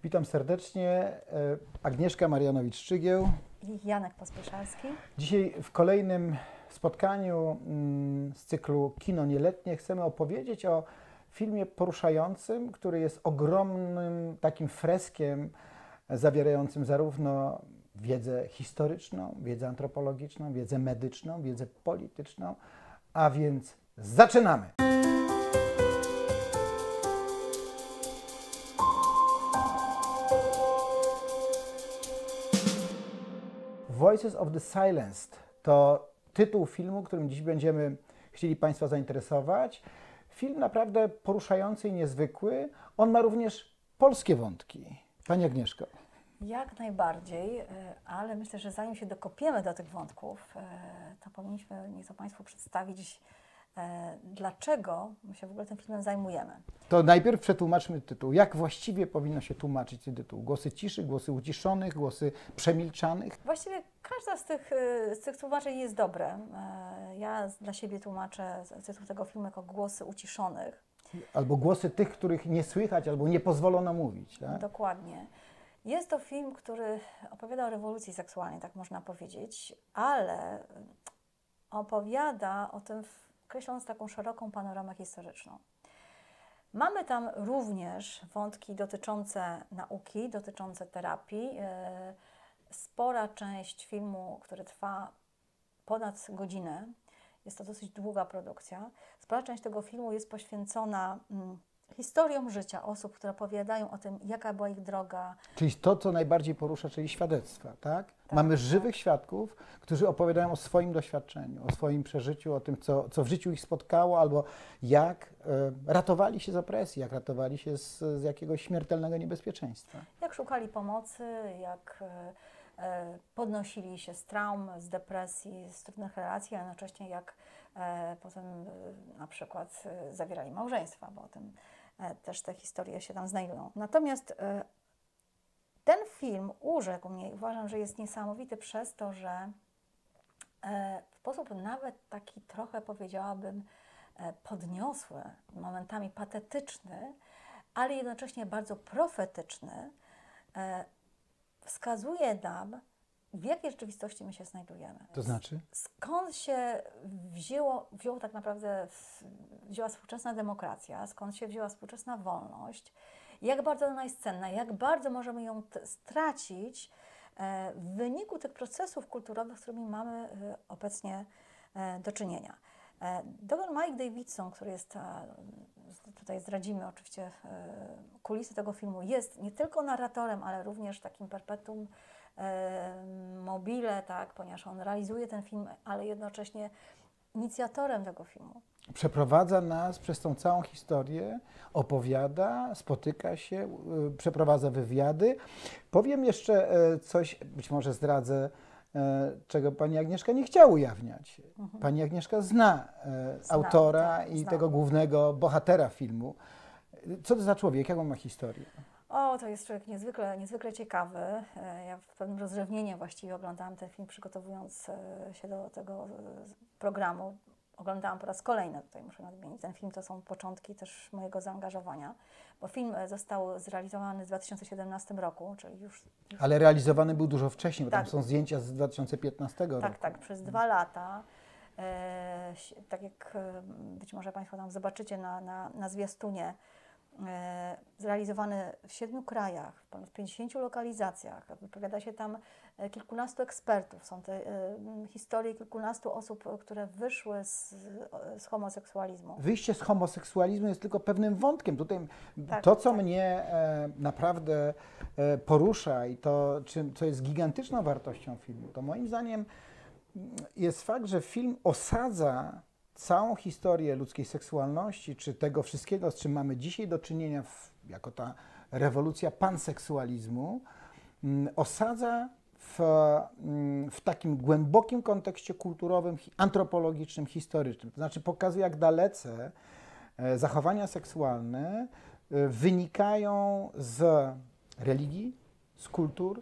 Witam serdecznie. Agnieszka Marianowicz-Szczygieł. I Janek Pospieszalski. Dzisiaj w kolejnym spotkaniu z cyklu Kino Nieletnie chcemy opowiedzieć o filmie poruszającym, który jest ogromnym takim freskiem zawierającym zarówno wiedzę historyczną, wiedzę antropologiczną, wiedzę medyczną, wiedzę polityczną, a więc zaczynamy! Voices of the Silenced to tytuł filmu, którym dziś będziemy chcieli Państwa zainteresować. Film naprawdę poruszający i niezwykły. On ma również polskie wątki. Pani Agnieszko. Jak najbardziej, ale myślę, że zanim się dokopiemy do tych wątków, to powinniśmy nieco Państwu przedstawić, dlaczego my się w ogóle tym filmem zajmujemy. To najpierw przetłumaczmy tytuł. Jak właściwie powinno się tłumaczyć ten tytuł? Głosy ciszy, głosy uciszonych, głosy przemilczanych? Właściwie każda z tych tłumaczeń jest dobre. Ja dla siebie tłumaczę tytuł tego filmu jako Głosy uciszonych. Albo głosy tych, których nie słychać, albo nie pozwolono mówić. Tak? Dokładnie. Jest to film, który opowiada o rewolucji seksualnej, tak można powiedzieć, ale opowiada o tym, określając taką szeroką panoramę historyczną. Mamy tam również wątki dotyczące nauki, dotyczące terapii. Spora część filmu, który trwa ponad godzinę, jest to dosyć długa produkcja, spora część tego filmu jest poświęcona historią życia osób, które opowiadają o tym, jaka była ich droga. Czyli to, co najbardziej porusza, czyli świadectwa, tak? Mamy żywych świadków, którzy opowiadają o swoim doświadczeniu, o swoim przeżyciu, o tym, co w życiu ich spotkało, albo jak ratowali się z opresji, jak ratowali się z jakiegoś śmiertelnego niebezpieczeństwa. Jak szukali pomocy, jak podnosili się z traum, z depresji, z trudnych relacji, a jednocześnie jak potem na przykład zawierali małżeństwa, bo o tym też te historie się tam znajdują. Natomiast ten film urzekł mnie i uważam, że jest niesamowity przez to, że w sposób nawet taki trochę, powiedziałabym, podniosły, momentami patetyczny, ale jednocześnie bardzo profetyczny, wskazuje nam, w jakiej rzeczywistości my się znajdujemy. To znaczy? Skąd się wzięła tak naprawdę wzięła współczesna demokracja, skąd się wzięła współczesna wolność, jak bardzo ona jest cenna, jak bardzo możemy ją stracić w wyniku tych procesów kulturowych, z którymi mamy obecnie do czynienia. Dr Mike Davidson, który jest, tutaj zdradzimy oczywiście kulisy tego filmu, jest nie tylko narratorem, ale również takim perpetuum mobile, tak, ponieważ on realizuje ten film, ale jednocześnie inicjatorem tego filmu. Przeprowadza nas przez tą całą historię, opowiada, spotyka się, przeprowadza wywiady. Powiem jeszcze coś, być może zdradzę, czego pani Agnieszka nie chciała ujawniać. Pani Agnieszka zna autora tak, i tego głównego bohatera filmu. Co to za człowiek? Jaką ma historię? O, to jest człowiek niezwykle ciekawy. Ja w pewnym rozrzewnieniu właściwie oglądałam ten film, przygotowując się do tego programu. Oglądałam po raz kolejny, tutaj muszę nadmienić. Ten film to są początki też mojego zaangażowania, bo film został zrealizowany w 2017 roku, czyli już... Ale realizowany był dużo wcześniej, bo tak, tam są zdjęcia z 2015 roku. Tak, przez 2 lata. Tak jak być może Państwo tam zobaczycie na zwiastunie, zrealizowany w 7 krajach, w ponad 50 lokalizacjach. Wypowiada się tam kilkunastu ekspertów. Są te historie kilkunastu osób, które wyszły z homoseksualizmu. Wyjście z homoseksualizmu jest tylko pewnym wątkiem. Tutaj tak, to, co mnie naprawdę porusza i to, co jest gigantyczną wartością filmu, to moim zdaniem jest fakt, że film osadza całą historię ludzkiej seksualności, czy tego wszystkiego, z czym mamy dzisiaj do czynienia, jako ta rewolucja panseksualizmu, osadza w takim głębokim kontekście kulturowym, antropologicznym, historycznym. To znaczy pokazuje, jak dalece zachowania seksualne wynikają z religii, z kultur,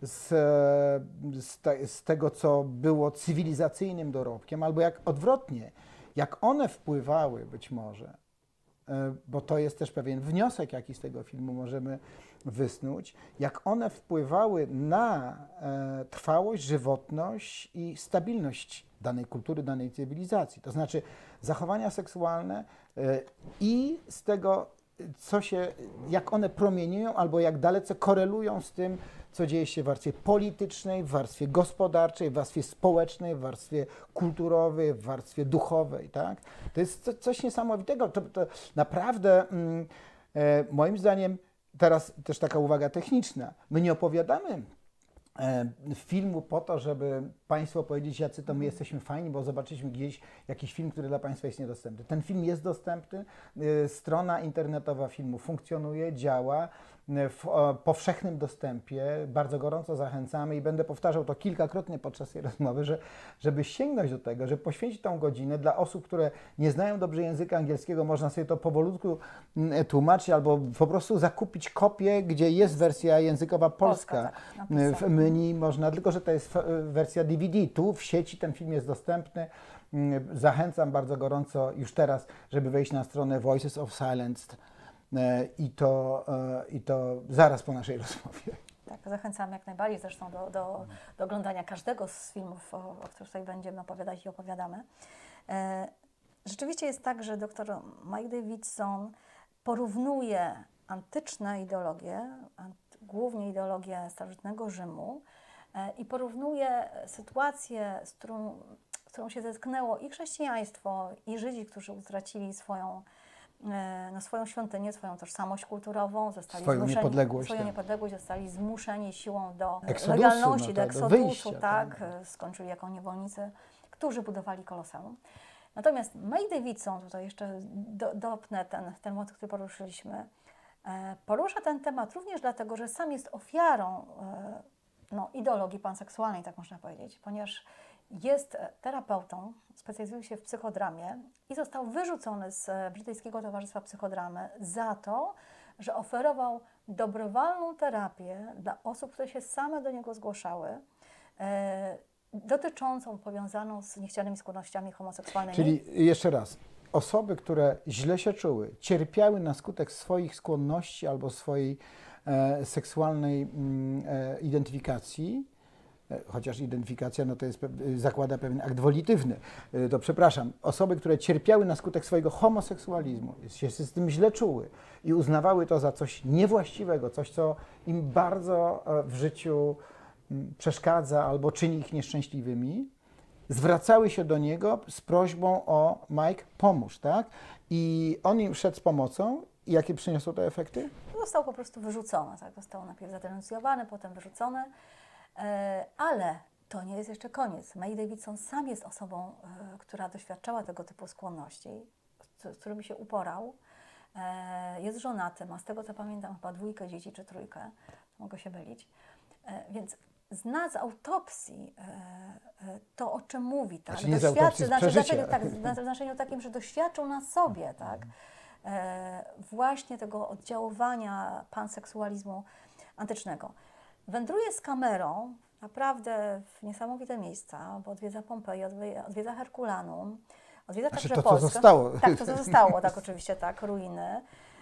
z tego, co było cywilizacyjnym dorobkiem, albo jak odwrotnie, jak one wpływały być może bo to jest też pewien wniosek, jaki z tego filmu możemy wysnuć, jak one wpływały na trwałość, żywotność i stabilność danej kultury, danej cywilizacji. To znaczy zachowania seksualne i z tego, jak one promieniują albo jak dalece korelują z tym, co dzieje się w warstwie politycznej, w warstwie gospodarczej, w warstwie społecznej, w warstwie kulturowej, w warstwie duchowej. Tak? To jest coś niesamowitego. To naprawdę, moim zdaniem, teraz też taka uwaga techniczna, my nie opowiadamy filmu po to, żeby Państwu powiedzieć, jacy to my jesteśmy fajni, bo zobaczyliśmy gdzieś jakiś film, który dla Państwa jest niedostępny. Ten film jest dostępny, strona internetowa filmu funkcjonuje, działa w powszechnym dostępie. Bardzo gorąco zachęcamy i będę powtarzał to kilkakrotnie podczas tej rozmowy, żeby sięgnąć do tego, żeby poświęcić tą godzinę dla osób, które nie znają dobrze języka angielskiego, można sobie to powolutku tłumaczyć albo po prostu zakupić kopię, gdzie jest wersja językowa polska. Tak, w menu można, tylko że to jest wersja DVD. Tu w sieci ten film jest dostępny. Zachęcam bardzo gorąco już teraz, żeby wejść na stronę Voices of Silence i to zaraz po naszej rozmowie. Tak, zachęcam jak najbardziej zresztą do oglądania każdego z filmów, o których tutaj będziemy opowiadać i opowiadamy. Rzeczywiście jest tak, że dr Mike Davidson porównuje antyczne ideologie, głównie ideologię starożytnego Rzymu, i porównuje sytuację, z którą się zetknęło i chrześcijaństwo, i Żydzi, którzy utracili swoją świątynię, swoją tożsamość kulturową, swoją niepodległość, zostali zmuszeni siłą do eksodusu, legalności, do eksodusu, wyjścia, tak, skończyli jako niewolnicy, którzy budowali Koloseum. Natomiast Mike Davidson, tutaj jeszcze dopnę ten motyw, który poruszyliśmy, porusza ten temat również dlatego, że sam jest ofiarą ideologii panseksualnej, tak można powiedzieć, ponieważ jest terapeutą, specjalizuje się w psychodramie i został wyrzucony z Brytyjskiego Towarzystwa Psychodramy za to, że oferował dobrowolną terapię dla osób, które się same do niego zgłaszały, dotyczącą, powiązaną z niechcianymi skłonnościami homoseksualnymi. Czyli jeszcze raz, osoby, które źle się czuły, cierpiały na skutek swoich skłonności albo swojej seksualnej identyfikacji, chociaż identyfikacja to zakłada pewien akt wolitywny, to przepraszam, osoby, które cierpiały na skutek swojego homoseksualizmu, się z tym źle czuły i uznawały to za coś niewłaściwego, coś, co im bardzo w życiu przeszkadza albo czyni ich nieszczęśliwymi, zwracały się do niego z prośbą o Mike, pomóż, tak? I on im szedł z pomocą. I jakie przyniosło te efekty? Został po prostu wyrzucony, tak? Został najpierw zadenuncjowany, potem wyrzucony, ale to nie jest jeszcze koniec. Mike Davidson sam jest osobą, która doświadczała tego typu skłonności, z którymi się uporał. Jest żonaty, ma z tego co pamiętam chyba 2 dzieci czy 3, mogę się mylić. Więc zna z autopsji to, o czym mówi, tak? Znaczy nie z autopsji, z przeżycia. W znaczeniu takim, że doświadczył na sobie, tak? Właśnie tego oddziaływania panseksualizmu antycznego. Wędruje z kamerą naprawdę w niesamowite miejsca, bo odwiedza Pompeję, odwiedza Herkulanum, odwiedza także Polskę. To, co zostało. Tak, to, co zostało, tak, oczywiście, tak, ruiny.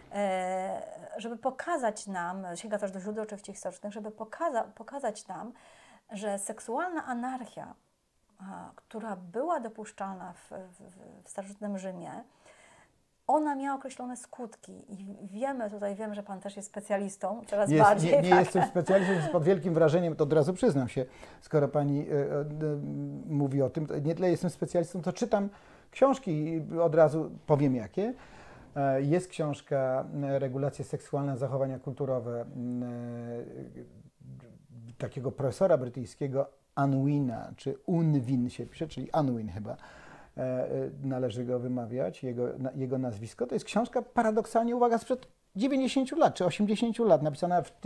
Żeby pokazać nam, sięga też do źródeł oczywiście historycznych, żeby pokazać nam, że seksualna anarchia, która była dopuszczalna w starożytnym Rzymie, ona miała określone skutki i wiem, że Pan też jest specjalistą, coraz bardziej. Nie jestem specjalistą, pod wielkim wrażeniem, to od razu przyznam się, skoro Pani mówi o tym, nie tyle jestem specjalistą, to czytam książki i od razu powiem jakie. Jest książka Regulacje seksualne, zachowania kulturowe takiego profesora brytyjskiego Unwina, czy Unwin się pisze, czyli Unwin chyba. Należy go wymawiać, jego nazwisko. To jest książka paradoksalnie, uwaga, sprzed 90 lat czy 80 lat, napisana w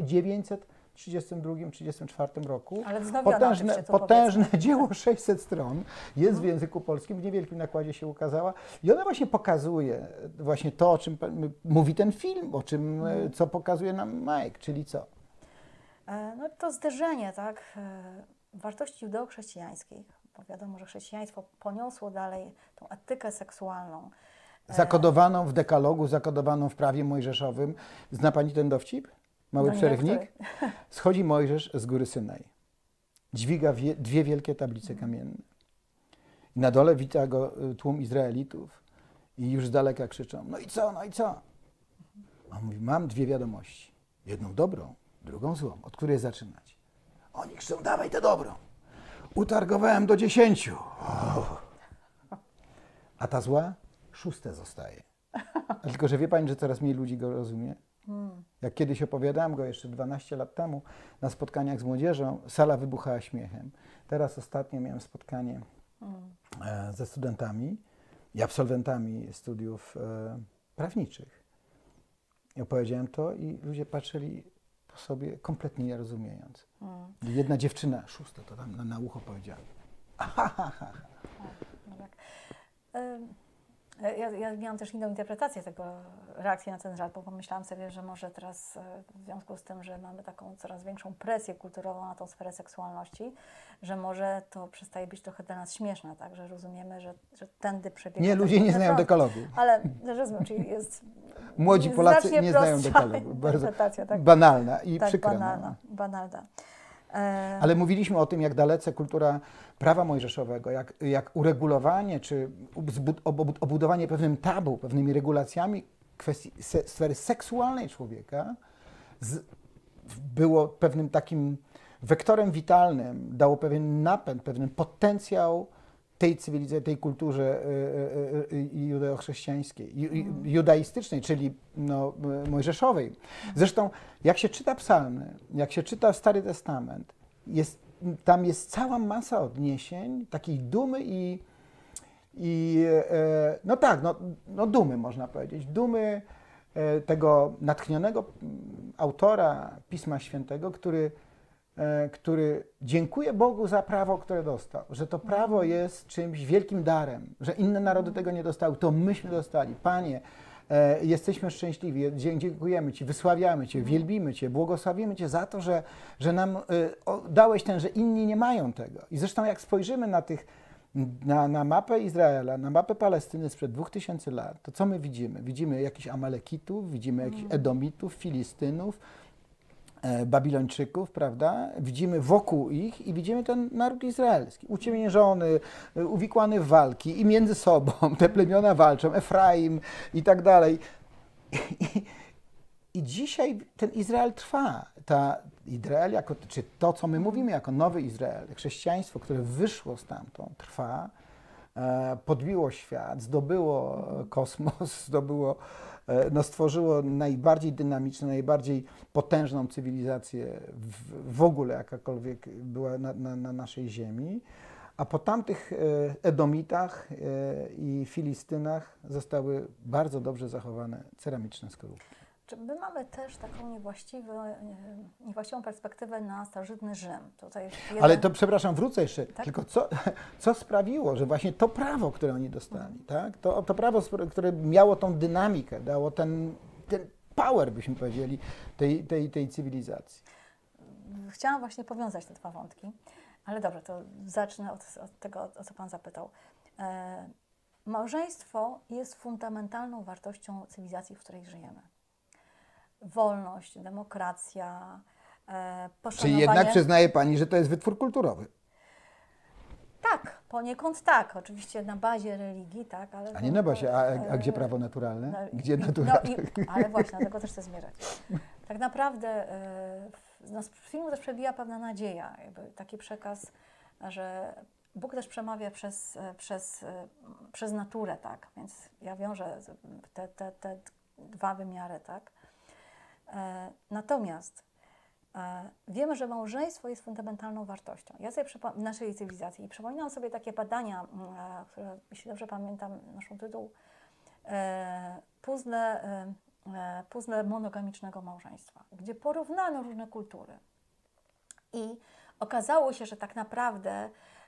1932-1934 roku. Ale potężne dzieło, 600 stron, jest w języku polskim, w niewielkim nakładzie się ukazała i ona właśnie pokazuje właśnie to, o czym mówi ten film, co pokazuje nam Mike, czyli co? No to zderzenie, tak, wartości judeo-chrześcijańskich, bo wiadomo, że chrześcijaństwo poniosło dalej tą etykę seksualną Zakodowaną w dekalogu, zakodowaną w prawie mojżeszowym. Zna pani ten dowcip? Mały przerywnik? Schodzi Mojżesz z góry Synaj. Dźwiga dwie wielkie tablice kamienne. I na dole wita go tłum Izraelitów i już z daleka krzyczą: no i co, no i co? A on mówi: mam dwie wiadomości. Jedną dobrą, drugą złą. Od której zaczynać? Oni krzyczą: dawaj tę dobrą. Utargowałem do 10. A ta zła? 6 zostaje. A tylko, że wie pani, że coraz mniej ludzi go rozumie? Jak kiedyś opowiadałem go jeszcze 12 lat temu na spotkaniach z młodzieżą, sala wybuchała śmiechem. Teraz ostatnio miałem spotkanie ze studentami i absolwentami studiów prawniczych. I opowiedziałem to i ludzie patrzyli po sobie kompletnie nie rozumiejąc. Jedna dziewczyna, 6 to tam na ucho powiedziała. No tak. Ja miałam też inną interpretację tego, reakcji na ten żart, bo pomyślałam sobie, że może teraz w związku z tym, że mamy taką coraz większą presję kulturową na tą sferę seksualności, że może to przestaje być trochę dla nas śmieszne, tak? Że rozumiemy, że tędy przebiega... Nie, ludzie nie znają dekalogu. Ale rozumiem, czyli jest... Młodzi Polacy nie znają dekalogu. Bardzo tak? Banalna i tak, przykra. Banalna. Ale mówiliśmy o tym, jak dalece kultura prawa mojżeszowego, jak uregulowanie czy obudowanie pewnym tabu, pewnymi regulacjami kwestii sfery seksualnej człowieka było pewnym takim wektorem witalnym, dało pewien napęd, pewien potencjał tej cywilizacji, tej kulturze judeo-chrześcijańskiej, judaistycznej, czyli mojżeszowej. Zresztą, jak się czyta psalmy, jak się czyta Stary Testament, tam jest cała masa odniesień, takiej dumy dumy, można powiedzieć, dumy tego natchnionego autora Pisma Świętego, który dziękuje Bogu za prawo, które dostał, że to prawo jest czymś wielkim darem, że inne narody tego nie dostały, to myśmy dostali. Panie, jesteśmy szczęśliwi, dziękujemy Ci, wysławiamy Cię, wielbimy Cię, błogosławimy Cię za to, że nam dałeś że inni nie mają tego. I zresztą jak spojrzymy na mapę Izraela, na mapę Palestyny sprzed 2000 lat, to co my widzimy? Widzimy jakichś Amalekitów, widzimy jakichś Edomitów, Filistynów, Babilończyków, prawda? Widzimy wokół ich i widzimy ten naród izraelski, uciemiężony, uwikłany w walki i między sobą te plemiona walczą, Efraim i tak dalej. I dzisiaj ten Izrael trwa. Izrael, czy to, co my mówimy jako nowy Izrael, chrześcijaństwo, które wyszło stamtąd, trwa, podbiło świat, zdobyło kosmos, stworzyło najbardziej dynamiczną, najbardziej potężną cywilizację w ogóle, jakakolwiek była na naszej ziemi. A po tamtych Edomitach i Filistynach zostały bardzo dobrze zachowane ceramiczne skorupki. Czy my mamy też taką niewłaściwą perspektywę na starożytny Rzym? Ale to, przepraszam, wrócę jeszcze, tak? tylko co sprawiło, że właśnie to prawo, które oni dostali, tak? To prawo, które miało tą dynamikę, dało ten power, byśmy powiedzieli, tej cywilizacji. Chciałam właśnie powiązać te dwa wątki, ale dobrze, to zacznę od tego, o co Pan zapytał. Małżeństwo jest fundamentalną wartością cywilizacji, w której żyjemy. Wolność, demokracja, poszanowanie... Czyli jednak przyznaje Pani, że to jest wytwór kulturowy? Tak, poniekąd tak. Oczywiście na bazie religii, tak, ale... A nie na bazie, a gdzie prawo naturalne? Gdzie naturalne? Ale właśnie, do tego też chcę zmierzać. Tak naprawdę z filmu też przebija pewna nadzieja, taki przekaz, że Bóg też przemawia przez naturę, tak, więc ja wiążę te dwa wymiary, tak. Natomiast wiemy, że małżeństwo jest fundamentalną wartością. Ja sobie w naszej cywilizacji i przypominam sobie takie badania, które, jeśli dobrze pamiętam, noszą tytuł Puzzle monogamicznego małżeństwa, gdzie porównano różne kultury. I okazało się, że tak naprawdę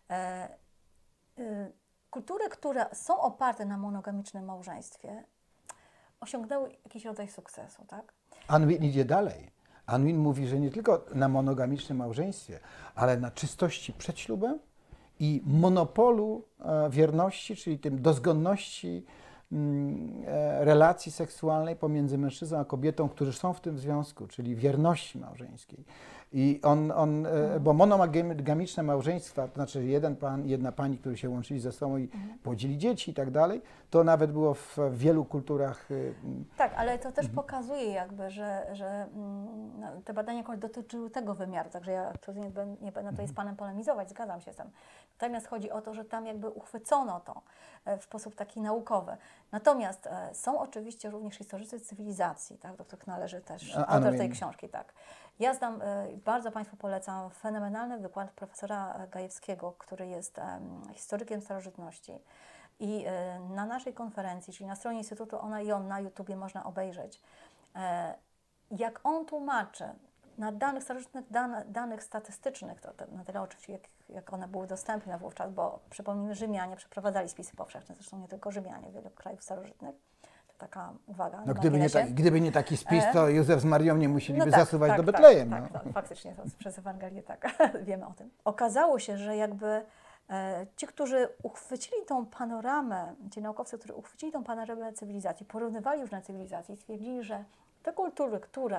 kultury, które są oparte na monogamicznym małżeństwie, osiągnęły jakiś rodzaj sukcesu, tak? Unwin idzie dalej. Unwin mówi, że nie tylko na monogamicznym małżeństwie, ale na czystości przed ślubem i monopolu wierności, czyli tym dozgonności relacji seksualnej pomiędzy mężczyzną a kobietą, którzy są w tym związku, czyli wierności małżeńskiej. I bo monogamiczne małżeństwa, to znaczy jeden pan, jedna pani, którzy się łączyli ze sobą i płodzili dzieci i tak dalej, to nawet było w wielu kulturach. Tak, ale to też pokazuje jakby, że no, te badania jakoś dotyczyły tego wymiaru, także ja nie będę tutaj z Panem polemizować, zgadzam się z tym. Natomiast chodzi o to, że tam jakby uchwycono to w sposób taki naukowy. Natomiast są oczywiście również historycy cywilizacji, tak, do których należy też autor tej książki, tak. Ja znam, bardzo Państwu polecam fenomenalny wykład profesora Gajewskiego, który jest historykiem starożytności. I na naszej konferencji, czyli na stronie Instytutu Ona i On, na YouTubie można obejrzeć, jak on tłumaczy na danych starożytnych, danych statystycznych, to na tyle oczywiście, jak one były dostępne wówczas, bo przypomnijmy, Rzymianie przeprowadzali spisy powszechne, zresztą nie tylko Rzymianie, wielu krajów starożytnych. Taka uwaga. No, gdyby nie taki spis, to Józef z Marią nie musieliby zasuwać do Betlejem. Tak, faktycznie, to przez Ewangelię tak, wiemy o tym. Okazało się, że jakby ci, którzy uchwycili tą panoramę, ci naukowcy, którzy uchwycili tą panoramę cywilizacji, porównywali różne cywilizacje i stwierdzili, że te kultury, które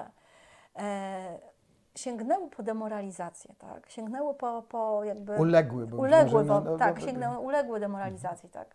sięgnęły po demoralizację, tak, sięgnęły po jakby... Uległy demoralizacji, tak.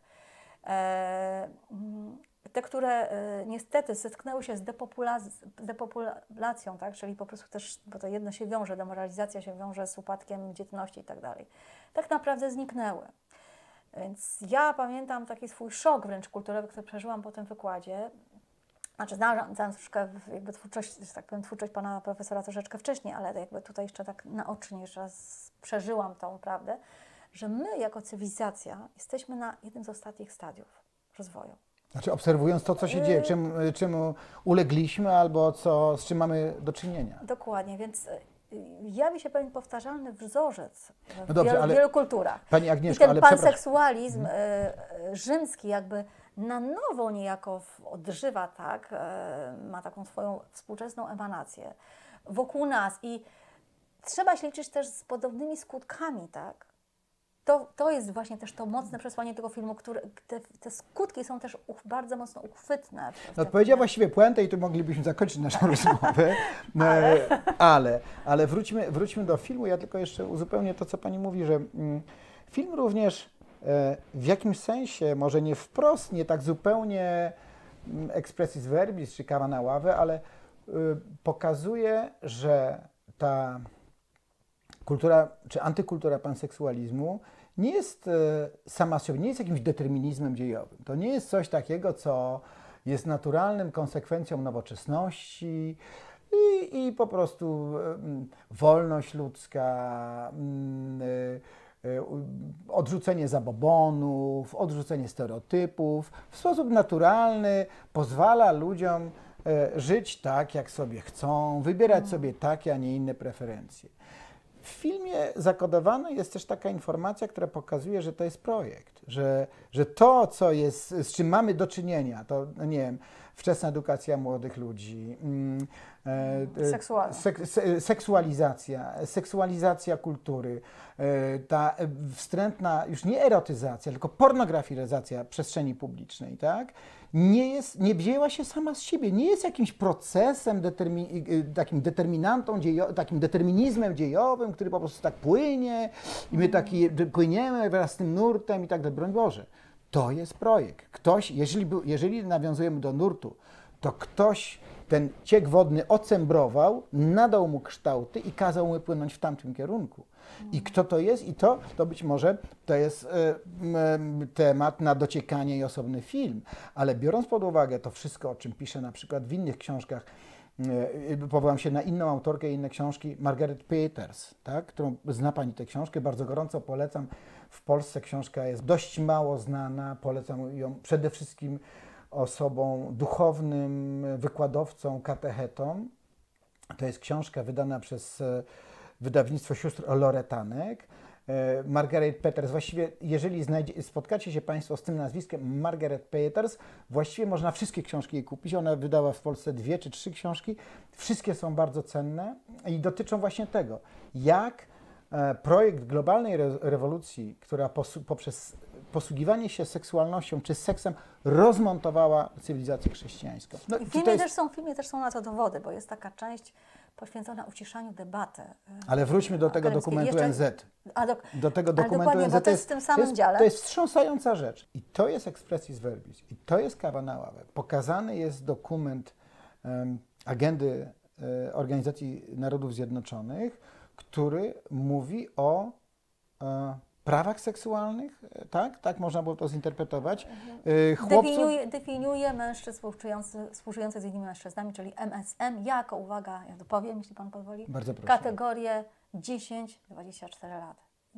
Te, które niestety zetknęły się z depopulacją, tak, czyli po prostu też, bo to jedno się wiąże, demoralizacja się wiąże z upadkiem dzietności i tak dalej, tak naprawdę zniknęły. Więc ja pamiętam taki swój szok wręcz kulturowy, który przeżyłam po tym wykładzie. Znaczy znałam troszeczkę jakby twórczość, że tak powiem, twórczość pana profesora troszeczkę wcześniej, ale jakby tutaj jeszcze tak naocznie jeszcze raz przeżyłam tą prawdę, że my jako cywilizacja jesteśmy na jednym z ostatnich stadiów rozwoju. Znaczy obserwując to, co się dzieje, czemu ulegliśmy albo z czym mamy do czynienia. Dokładnie, więc jawi się pewien powtarzalny wzorzec w wielu kulturach. Pani Agnieszko, i ten panseksualizm rzymski jakby na nowo niejako odżywa, tak, ma taką swoją współczesną emanację wokół nas i trzeba się liczyć też z podobnymi skutkami, tak. To jest właśnie też to mocne przesłanie tego filmu, te skutki są też bardzo mocno uchwytne. No powiedziała właściwie puentę i tu moglibyśmy zakończyć naszą rozmowę, ale wróćmy do filmu. Ja tylko jeszcze uzupełnię to, co Pani mówi, że film również w jakimś sensie, może nie wprost, nie tak zupełnie expressis verbis czy kawa na ławę, ale pokazuje, że ta kultura, czy antykultura panseksualizmu nie jest sama z siebie, nie jest jakimś determinizmem dziejowym. To nie jest coś takiego, co jest naturalnym konsekwencją nowoczesności i po prostu wolność ludzka, odrzucenie zabobonów, odrzucenie stereotypów. W sposób naturalny pozwala ludziom żyć tak, jak sobie chcą, wybierać sobie takie, a nie inne preferencje. W filmie zakodowana jest też taka informacja, która pokazuje, że to jest projekt, że to, co jest, z czym mamy do czynienia, to, nie wiem, wczesna edukacja młodych ludzi, seksualizacja kultury, ta wstrętna, już nie erotyzacja, tylko pornografizacja przestrzeni publicznej, tak? Nie wzięła się sama z siebie, nie jest jakimś procesem, takim determinantą, takim determinizmem dziejowym, który po prostu tak płynie i my płyniemy wraz z tym nurtem i tak dalej. Broń Boże, to jest projekt. Ktoś, jeżeli nawiązujemy do nurtu, to ktoś ten ciek wodny ocembrował, nadał mu kształty i kazał mu płynąć w tamtym kierunku. I kto to jest? I to być może to jest temat na dociekanie i osobny film. Ale biorąc pod uwagę to wszystko, o czym piszę na przykład w innych książkach, powołam się na inną autorkę i inne książki, Margaret Peters, tak? Którą zna Pani tę książkę, bardzo gorąco polecam. W Polsce książka jest dość mało znana, polecam ją przede wszystkim osobom duchownym, wykładowcom, katechetą. To jest książka wydana przez wydawnictwo sióstr Loretanek. Margaret Peters, właściwie jeżeli spotkacie się Państwo z tym nazwiskiem Margaret Peters, właściwie można wszystkie książki jej kupić. Ona wydała w Polsce 2 czy 3 książki. Wszystkie są bardzo cenne i dotyczą właśnie tego, jak projekt globalnej rewolucji, która poprzez posługiwanie się seksualnością czy seksem rozmontowała cywilizację chrześcijańską. No, I w to filmie, jest... w filmie też są na to dowody, bo jest taka część poświęcona uciszaniu debaty. Ale wróćmy do tego dokumentu NZ. Do tego dokumentu NZ. Bo to jest w tym samym dziale. To jest wstrząsająca rzecz. I to jest expressis verbis. I to jest kawa na ławę. Pokazany jest dokument agendy Organizacji Narodów Zjednoczonych, który mówi o prawach seksualnych, tak? Tak można było to zinterpretować. Definiuje mężczyzn współżyjących z innymi mężczyznami, czyli MSM, jako, uwaga, ja dopowiem, jeśli Pan pozwoli, bardzo proszę, kategorię 10-24 lat.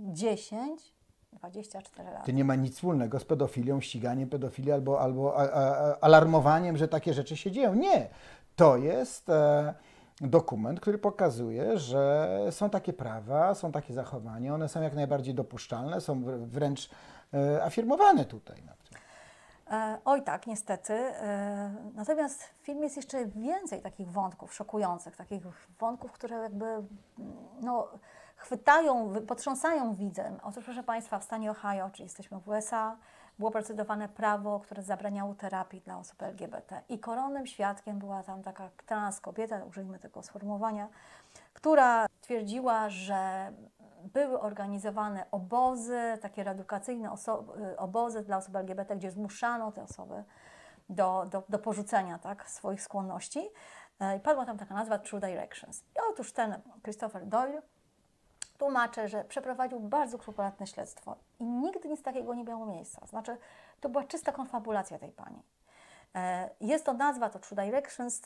10-24 lat. To nie ma nic wspólnego z pedofilią, ściganiem pedofilii albo alarmowaniem, że takie rzeczy się dzieją. Nie. To jest dokument, który pokazuje, że są takie prawa, są takie zachowania, one są jak najbardziej dopuszczalne, są wręcz afirmowane tutaj. Oj tak, niestety. Natomiast w filmie jest jeszcze więcej takich wątków szokujących, takich wątków, które jakby chwytają, potrząsają widzem. Otóż, proszę Państwa, w stanie Ohio, czyli jesteśmy w USA, było procedowane prawo, które zabraniało terapii dla osób LGBT. I koronnym świadkiem była tam taka trans kobieta, użyjmy tego sformułowania, która twierdziła, że były organizowane obozy, takie reedukacyjne obozy dla osób LGBT, gdzie zmuszano te osoby do porzucenia swoich skłonności. I padła tam taka nazwa True Directions. I otóż ten Christopher Doyle tłumaczy, że przeprowadził bardzo skrupulatne śledztwo i nigdy nic takiego nie miało miejsca. Znaczy, to była czysta konfabulacja tej pani. Jest to nazwa, to True Directions,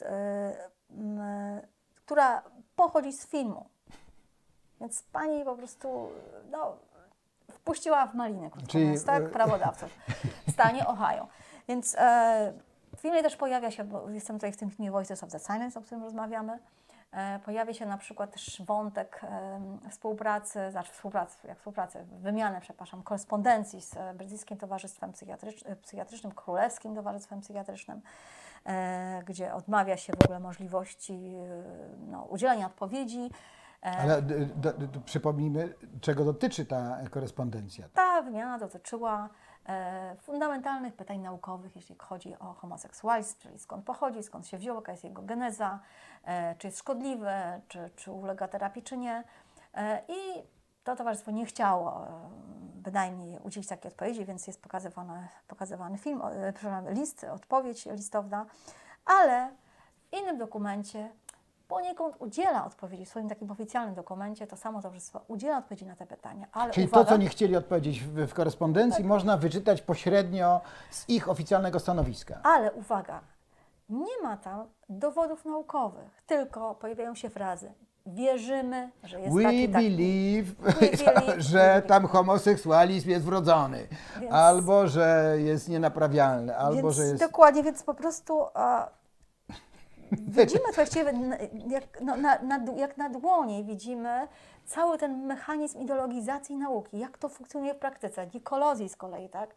która pochodzi z filmu. Więc pani po prostu wpuściła w malinę, krótko mówiąc, tak, prawodawców w stanie Ohio. Więc w filmie też pojawia się, bo jestem tutaj w tym filmie Voices of the Silence, o którym rozmawiamy, pojawia się na przykład też wątek wymiany, korespondencji z Brytyjskim Towarzystwem Psychiatrycznym, Królewskim Towarzystwem Psychiatrycznym, gdzie odmawia się w ogóle możliwości udzielenia odpowiedzi. Ale przypomnijmy, czego dotyczy ta korespondencja. Ta wymiana dotyczyła fundamentalnych pytań naukowych, jeśli chodzi o homoseksualizm, czyli skąd pochodzi, skąd się wziął, jaka jest jego geneza, czy jest szkodliwy, czy ulega terapii, czy nie. I to towarzystwo nie chciało bynajmniej udzielić takiej odpowiedzi, więc jest pokazywany film, odpowiedź listowna, ale w innym dokumencie poniekąd udziela odpowiedzi, w swoim takim oficjalnym dokumencie, to samo towarzystwo udziela odpowiedzi na te pytania. Ale czyli uwaga, to, co nie chcieli odpowiedzieć w korespondencji, można wyczytać pośrednio z ich oficjalnego stanowiska. Ale uwaga, nie ma tam dowodów naukowych, tylko pojawiają się frazy: wierzymy, że jest taki. Że tam homoseksualizm jest wrodzony, albo że jest nienaprawialny, albo że jest... Dokładnie, więc po prostu... Widzimy właściwie, jak na dłoni, widzimy cały ten mechanizm ideologizacji nauki, jak to funkcjonuje w praktyce. Nikolozji z kolei, tak?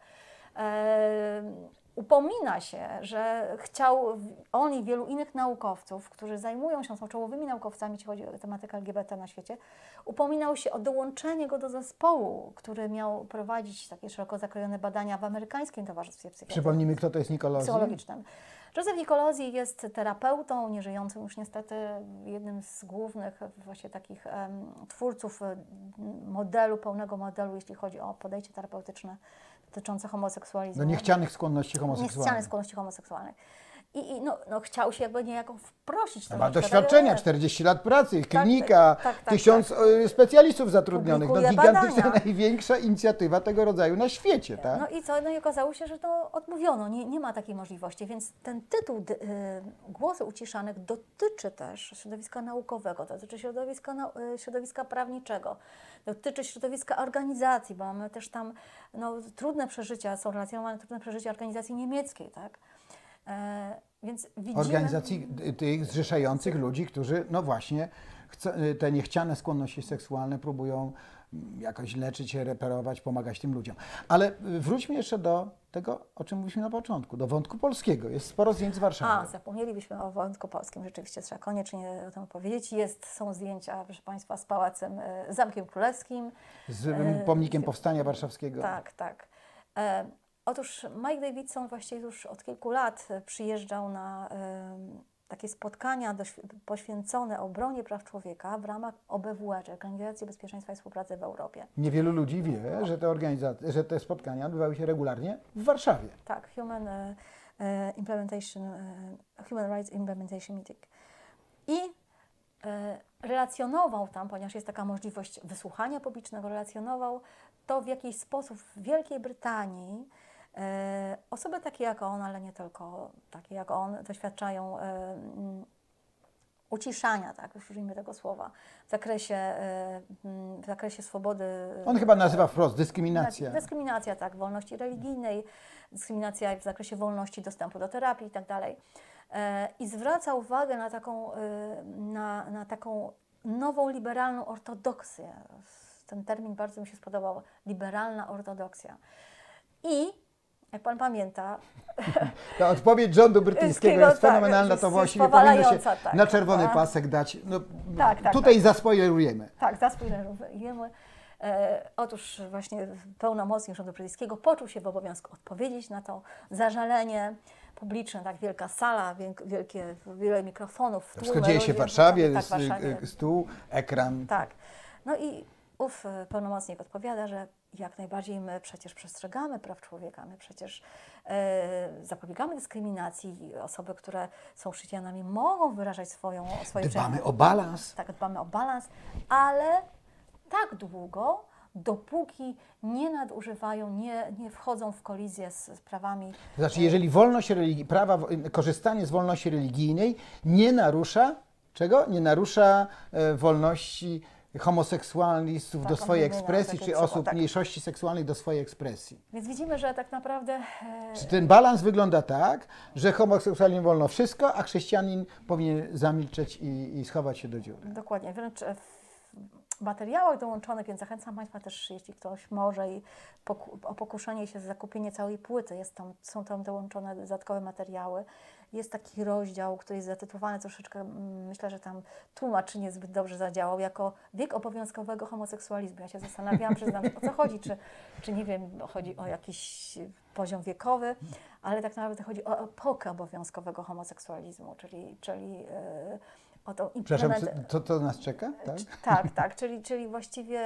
Upomina się, że on i wielu innych naukowców, którzy zajmują się, są czołowymi naukowcami, jeśli chodzi o tematykę LGBT na świecie, upominał się o dołączenie go do zespołu, który miał prowadzić takie szeroko zakrojone badania w amerykańskim Towarzystwie Psychiatrycznym. Przypomnijmy, kto to jest Nikolozji? Psychologicznym. Józef Nikolozji jest terapeutą, nieżyjącym już niestety, jednym z głównych właśnie takich twórców pełnego modelu, jeśli chodzi o podejście terapeutyczne dotyczące homoseksualizmu. Niechcianych skłonności homoseksualnych. Niechcianych skłonności homoseksualnych. I chciał się jakby niejako wprosić. Ma doświadczenia, 40 lat pracy, klinika, 1000 specjalistów zatrudnionych. Gigantyczna, największa inicjatywa tego rodzaju na świecie. Tak? No i co? No i okazało się, że to odmówiono. Nie ma takiej możliwości. Więc ten tytuł Głosy Uciszanych dotyczy też środowiska naukowego, dotyczy środowiska prawniczego, dotyczy środowiska organizacji, bo mamy też tam trudne przeżycia, są relacjonowane trudne przeżycia organizacji niemieckiej, tak? Więc widzimy... Organizacji tych zrzeszających ludzi, którzy właśnie te niechciane skłonności seksualne próbują jakoś leczyć, reperować, pomagać tym ludziom. Ale wróćmy jeszcze do tego, o czym mówiliśmy na początku, do wątku polskiego. Jest sporo zdjęć z Warszawy. Zapomnielibyśmy o wątku polskim. Rzeczywiście trzeba koniecznie o tym powiedzieć. Są zdjęcia, proszę Państwa, z Pałacem, Zamkiem Królewskim. Z pomnikiem Powstania Warszawskiego. Tak, tak. Otóż Mike Davidson właściwie już od kilku lat przyjeżdżał na takie spotkania poświęcone obronie praw człowieka w ramach OBWE, czyli Organizacji Bezpieczeństwa i Współpracy w Europie. Niewielu ludzi wie, że te spotkania odbywały się regularnie w Warszawie. Tak, Human Rights Implementation Meeting. I relacjonował tam, ponieważ jest taka możliwość wysłuchania publicznego, relacjonował to, w jakiś sposób w Wielkiej Brytanii osoby takie jak on, ale nie tylko takie jak on, doświadczają uciszania, tak, już użyjmy tego słowa, w zakresie swobody. On chyba nazywa wprost dyskryminacja. Dyskryminacja, tak, wolności religijnej, dyskryminacja w zakresie wolności dostępu do terapii i tak dalej. I zwraca uwagę na taką nową liberalną ortodoksję. Ten termin bardzo mi się spodobał, liberalna ortodoksja. I jak Pan pamięta... Ta odpowiedź rządu brytyjskiego jest fenomenalna, to właściwie powinno się tak, na czerwony pasek dać. No, tak, tutaj zaspoilerujemy. Tak, zaspoilerujemy. Otóż właśnie pełnomocnik rządu brytyjskiego poczuł się w obowiązku odpowiedzieć na to zażalenie publiczne, tak, wielka sala, wiele mikrofonów. Wszystko dzieje się w Warszawie, tak, w Warszawie. Stół, ekran. Tak. No i ów pełnomocnik odpowiada, że jak najbardziej my przecież przestrzegamy praw człowieka, my przecież zapobiegamy dyskryminacji. Osoby, które są chrześcijanami, mogą wyrażać swoje Dbamy o balans. Tak, dbamy o balans, ale tak długo, dopóki nie nadużywają, nie wchodzą w kolizję z prawami. To znaczy, jeżeli wolność religii, korzystanie z wolności religijnej nie narusza czego? Nie narusza wolności homoseksualistów do swojej ekspresji, czy osób mniejszości seksualnych do swojej ekspresji. Więc widzimy, że tak naprawdę... Czy ten balans wygląda tak, że homoseksualnie wolno wszystko, a chrześcijanin powinien zamilczeć i schować się do dziury? Dokładnie, wręcz w materiałach dołączonych, więc zachęcam Państwa też, jeśli ktoś może i o pokuszenie się za zakupienie całej płyty, są tam dołączone dodatkowe materiały. Jest taki rozdział, który jest zatytułowany troszeczkę, myślę, że tam tłumacz niezbyt dobrze zadziałał, jako wiek obowiązkowego homoseksualizmu. Ja się zastanawiałam, przyznam, o co chodzi, czy nie wiem, chodzi o jakiś poziom wiekowy, ale tak naprawdę chodzi o epokę obowiązkowego homoseksualizmu, czyli o tą Przepraszam, to nas czeka? Tak, czyli właściwie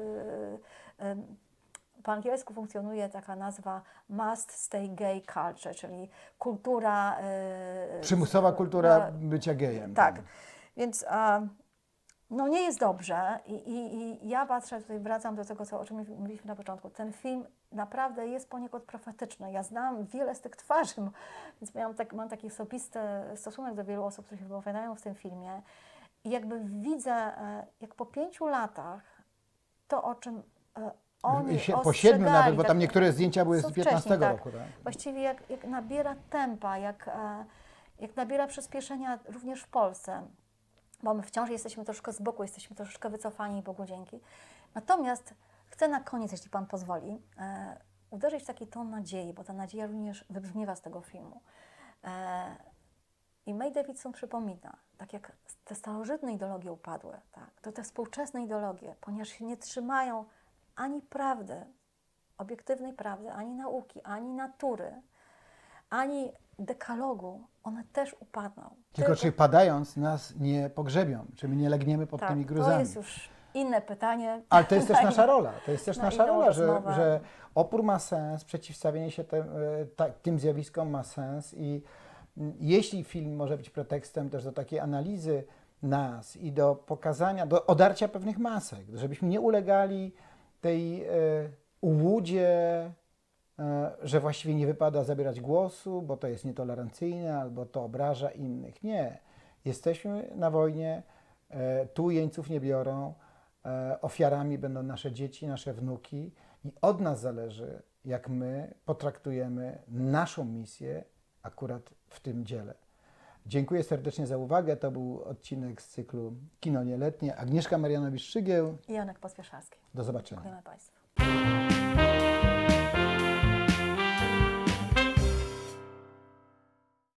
po angielsku funkcjonuje taka nazwa must stay gay culture, czyli kultura... przymusowa kultura bycia gejem. Tak, więc no nie jest dobrze i ja patrzę, tutaj wracam do tego, o czym mówiliśmy na początku. Ten film naprawdę jest poniekąd profetyczny. Ja znam wiele z tych twarzy, więc mam taki osobisty stosunek do wielu osób, które się wypowiadają w tym filmie. I jakby widzę, jak po 5 latach to, o czym oni po 7 nawet, bo tam tak, niektóre zdjęcia były z 15 roku. Tak. Właściwie jak nabiera tempa, jak nabiera przyspieszenia również w Polsce, bo my wciąż jesteśmy troszkę z boku, jesteśmy troszeczkę wycofani, Bogu dzięki. Natomiast chcę na koniec, jeśli Pan pozwoli, uderzyć w taki ton nadziei, bo ta nadzieja również wybrzmiewa z tego filmu. I Mike Davidson przypomina, tak jak te starożytne ideologie upadły, tak, to te współczesne ideologie, ponieważ się nie trzymają ani prawdy, obiektywnej prawdy, ani nauki, ani natury, ani dekalogu, one też upadną. Tylko czy padając nas nie pogrzebią, czy my nie legniemy pod tymi gruzami. To jest już inne pytanie. Ale to jest też nasza rola. To jest też nasza rola, że opór ma sens, przeciwstawienie się tym zjawiskom ma sens i jeśli film może być pretekstem też do takiej analizy nas i do pokazania, do odarcia pewnych masek, żebyśmy nie ulegali tej ułudzie, że właściwie nie wypada zabierać głosu, bo to jest nietolerancyjne albo to obraża innych. Nie. Jesteśmy na wojnie, tu jeńców nie biorą, ofiarami będą nasze dzieci, nasze wnuki i od nas zależy, jak my potraktujemy naszą misję akurat w tym dziele. Dziękuję serdecznie za uwagę. To był odcinek z cyklu Kino Nieletnie. Agnieszka Marianowicz-Szygieł i Janek Pospieszalski. Do zobaczenia. Dziękujemy Państwu.